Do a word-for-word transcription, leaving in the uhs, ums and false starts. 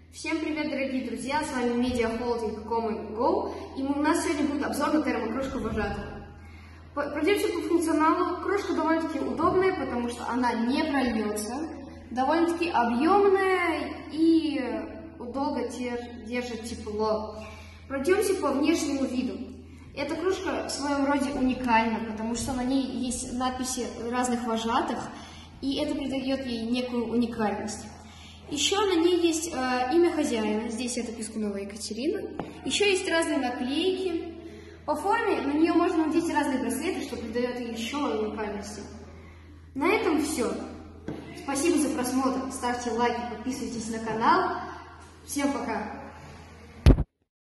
Всем привет, дорогие друзья, с вами Media Holding Common Go, и у нас сегодня будет обзор на термокружку вожатого. Пройдемся по функционалу. Кружка довольно-таки удобная, потому что она не прольется, довольно-таки объемная и долго держит тепло. Пройдемся по внешнему виду. Эта кружка в своем роде уникальна, потому что на ней есть надписи разных вожатых, и это придает ей некую уникальность. Еще на ней есть э, имя хозяина, здесь это Пискунова Екатерина. Еще есть разные наклейки. По форме на нее можно надеть разные браслеты, что придает ей еще уникальности. На этом все. Спасибо за просмотр, ставьте лайки, подписывайтесь на канал. Всем пока!